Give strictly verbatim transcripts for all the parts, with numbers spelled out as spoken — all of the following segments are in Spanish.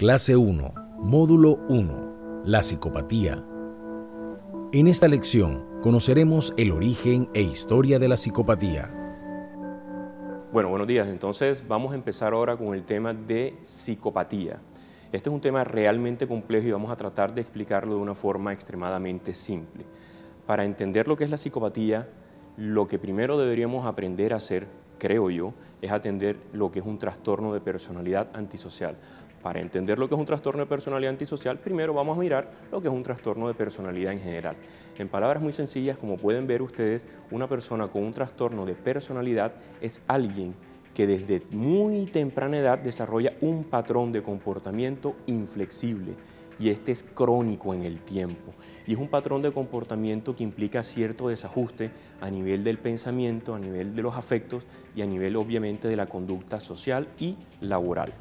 Clase uno, Módulo uno, la psicopatía. En esta lección conoceremos el origen e historia de la psicopatía. Bueno, buenos días. Entonces vamos a empezar ahora con el tema de psicopatía. Este es un tema realmente complejo y vamos a tratar de explicarlo de una forma extremadamente simple. Para entender lo que es la psicopatía, lo que primero deberíamos aprender a hacer, creo yo, es atender lo que es un trastorno de personalidad antisocial. Para entender lo que es un trastorno de personalidad antisocial, primero vamos a mirar lo que es un trastorno de personalidad en general. En palabras muy sencillas, como pueden ver ustedes, una persona con un trastorno de personalidad es alguien que desde muy temprana edad desarrolla un patrón de comportamiento inflexible y este es crónico en el tiempo. Y es un patrón de comportamiento que implica cierto desajuste a nivel del pensamiento, a nivel de los afectos y a nivel obviamente de la conducta social y laboral.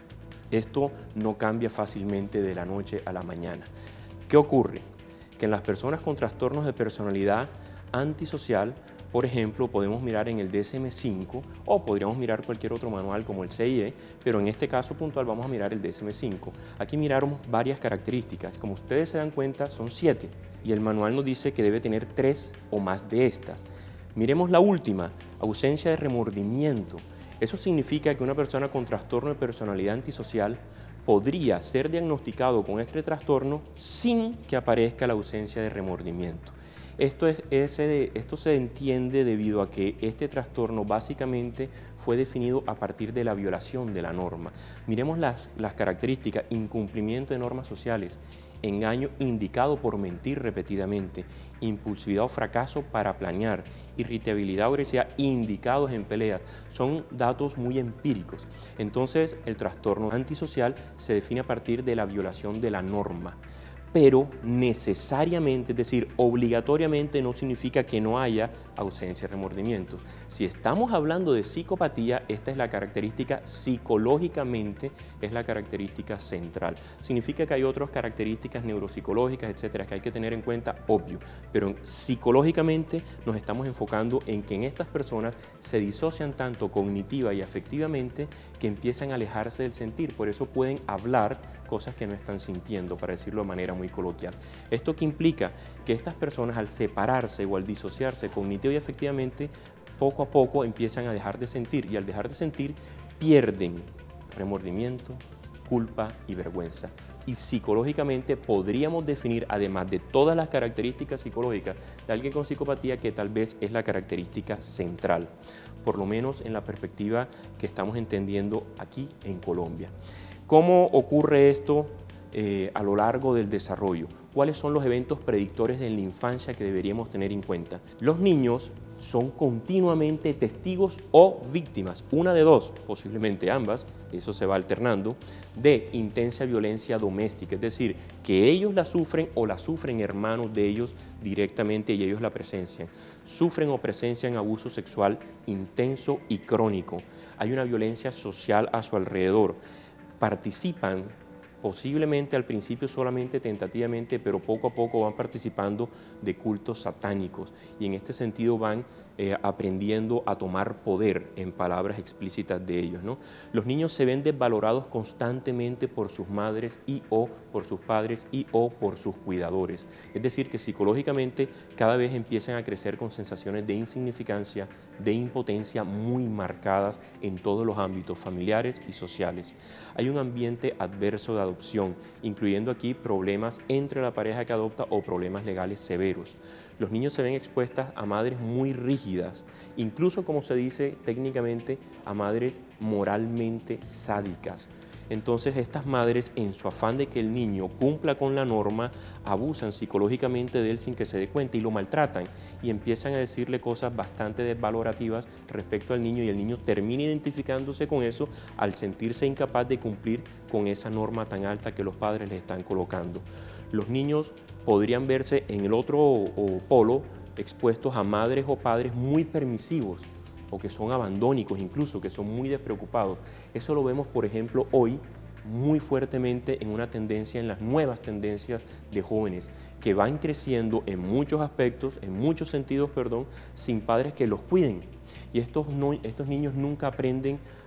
Esto no cambia fácilmente de la noche a la mañana. ¿Qué ocurre? Que en las personas con trastornos de personalidad antisocial, por ejemplo, podemos mirar en el D S M cinco o podríamos mirar cualquier otro manual como el C I E, pero en este caso puntual vamos a mirar el D S M cinco. Aquí miramos varias características. Como ustedes se dan cuenta, son siete y el manual nos dice que debe tener tres o más de estas. Miremos la última, ausencia de remordimiento. Eso significa que una persona con trastorno de personalidad antisocial podría ser diagnosticado con este trastorno sin que aparezca la ausencia de remordimiento. Esto, es, ese, esto se entiende debido a que este trastorno básicamente fue definido a partir de la violación de la norma. Miremos las, las características: incumplimiento de normas sociales, engaño indicado por mentir repetidamente, impulsividad o fracaso para planear, irritabilidad o agresividad indicados en peleas. Son datos muy empíricos. Entonces, el trastorno antisocial se define a partir de la violación de la norma. Pero necesariamente, es decir, obligatoriamente no significa que no haya ausencia de remordimientos. Si estamos hablando de psicopatía, esta es la característica psicológicamente, es la característica central. Significa que hay otras características neuropsicológicas, etcétera, que hay que tener en cuenta, obvio, pero psicológicamente nos estamos enfocando en que en estas personas se disocian tanto cognitiva y afectivamente que empiezan a alejarse del sentir, por eso pueden hablar cosas que no están sintiendo, para decirlo de manera muy coloquial. ¿Esto qué implica? Que estas personas al separarse o al disociarse cognitivo y afectivamente, poco a poco empiezan a dejar de sentir y al dejar de sentir pierden remordimiento, culpa y vergüenza. Y psicológicamente podríamos definir, además de todas las características psicológicas de alguien con psicopatía, que tal vez es la característica central, por lo menos en la perspectiva que estamos entendiendo aquí en Colombia. ¿Cómo ocurre esto eh, a lo largo del desarrollo? ¿Cuáles son los eventos predictores en la infancia que deberíamos tener en cuenta? Los niños son continuamente testigos o víctimas, una de dos, posiblemente ambas, eso se va alternando, de intensa violencia doméstica, es decir, que ellos la sufren o la sufren hermanos de ellos directamente y ellos la presencian. Sufren o presencian abuso sexual intenso y crónico. Hay una violencia social a su alrededor. Participan posiblemente al principio solamente tentativamente, pero poco a poco van participando de cultos satánicos y en este sentido van eh, aprendiendo a tomar poder, en palabras explícitas de ellos, ¿no? Los niños se ven desvalorados constantemente por sus madres y o por sus padres y o por sus cuidadores. Es decir, que psicológicamente cada vez empiezan a crecer con sensaciones de insignificancia, de impotencia muy marcadas en todos los ámbitos familiares y sociales. Hay un ambiente adverso de adopción, incluyendo aquí problemas entre la pareja que adopta o problemas legales severos. Los niños se ven expuestas a madres muy rígidas, incluso, como se dice técnicamente, a madres moralmente sádicas. Entonces estas madres, en su afán de que el niño cumpla con la norma, abusan psicológicamente de él sin que se dé cuenta y lo maltratan y empiezan a decirle cosas bastante desvalorativas respecto al niño y el niño termina identificándose con eso al sentirse incapaz de cumplir con esa norma tan alta que los padres le están colocando. Los niños podrían verse en el otro o, polo expuestos a madres o padres muy permisivos o que son abandónicos incluso, que son muy despreocupados. Eso lo vemos, por ejemplo, hoy muy fuertemente en una tendencia, en las nuevas tendencias de jóvenes que van creciendo en muchos aspectos, en muchos sentidos, perdón, sin padres que los cuiden. Y estos, no, estos niños nunca aprenden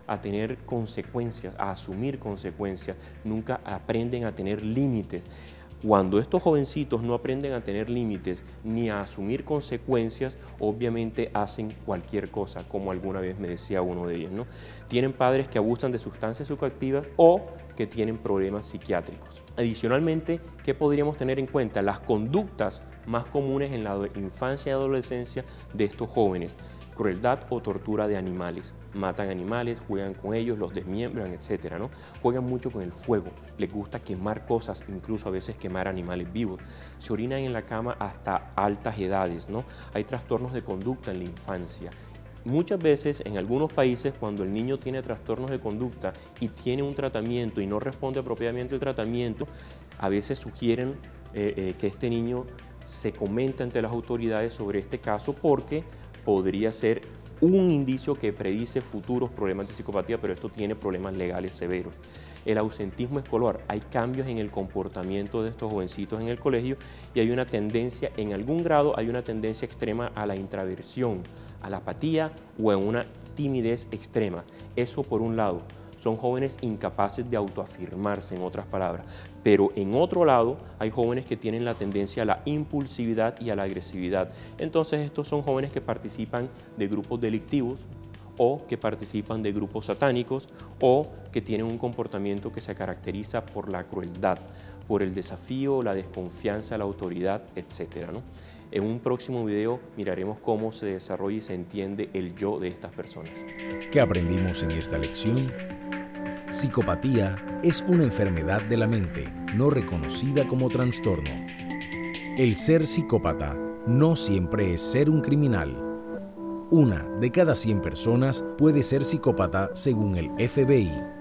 a tener consecuencias, a asumir consecuencias, nunca aprenden a tener límites. Cuando estos jovencitos no aprenden a tener límites ni a asumir consecuencias, obviamente hacen cualquier cosa, como alguna vez me decía uno de ellos, ¿no? Tienen padres que abusan de sustancias psicoactivas o que tienen problemas psiquiátricos. Adicionalmente, ¿qué podríamos tener en cuenta? Las conductas más comunes en la infancia y adolescencia de estos jóvenes. Crueldad o tortura de animales. Matan animales, juegan con ellos, los desmiembran, etcétera, ¿no? Juegan mucho con el fuego, les gusta quemar cosas, incluso a veces quemar animales vivos. Se orinan en la cama hasta altas edades, ¿no? Hay trastornos de conducta en la infancia. Muchas veces, en algunos países, cuando el niño tiene trastornos de conducta y tiene un tratamiento y no responde apropiadamente al tratamiento, a veces sugieren eh, eh, que este niño se comente ante las autoridades sobre este caso porque podría ser un indicio que predice futuros problemas de psicopatía, pero esto tiene problemas legales severos. El ausentismo escolar, hay cambios en el comportamiento de estos jovencitos en el colegio y hay una tendencia, en algún grado, hay una tendencia extrema a la intraversión, a la apatía o a una timidez extrema. Eso por un lado. Son jóvenes incapaces de autoafirmarse, en otras palabras. Pero en otro lado, hay jóvenes que tienen la tendencia a la impulsividad y a la agresividad. Entonces, estos son jóvenes que participan de grupos delictivos o que participan de grupos satánicos o que tienen un comportamiento que se caracteriza por la crueldad, por el desafío, la desconfianza a la autoridad, etcétera, ¿no? En un próximo video miraremos cómo se desarrolla y se entiende el yo de estas personas. ¿Qué aprendimos en esta lección? Psicopatía es una enfermedad de la mente no reconocida como trastorno. El ser psicópata no siempre es ser un criminal. Una de cada cien personas puede ser psicópata según el F B I.